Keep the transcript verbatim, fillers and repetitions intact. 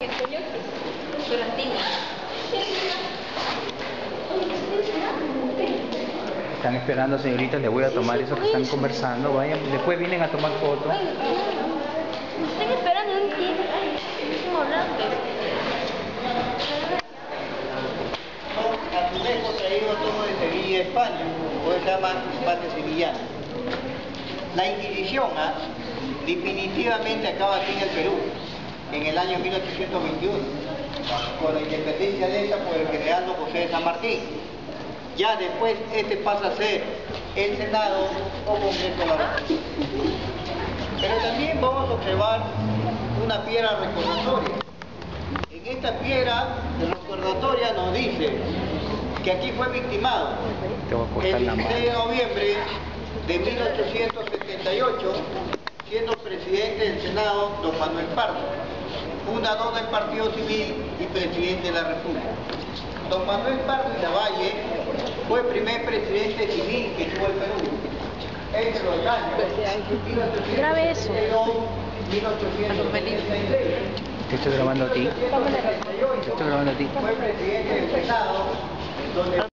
Están esperando, señoritas, les voy a tomar eso que están conversando. Vayan, después vienen a tomar fotos. Están esperando un tiempo. Azulejo traído todo de Sevilla, España, o se llama empate sevillano. La Inquisición ¿eh? definitivamente acaba aquí en el Perú, en el año mil ochocientos veintiuno, con la independencia de esta por el general don José de San Martín. Ya después este pasa a ser el Senado o Congreso de la República. Pero también vamos a observar una piedra recordatoria. En esta piedra recordatoria nos dice que aquí fue victimado el dieciséis de noviembre de mil ochocientos setenta y ocho, siendo presidente del Senado don Manuel Pardo, fundador del Partido Civil y presidente de la República. Don Manuel Pardo y Lavalle fue el primer presidente civil que tuvo el Perú entre los años mil ochocientos setenta y dos y mil ochocientos setenta y seis. Te estoy grabando a ti. Te estoy grabando a ti. Fue presidente del Senado, donde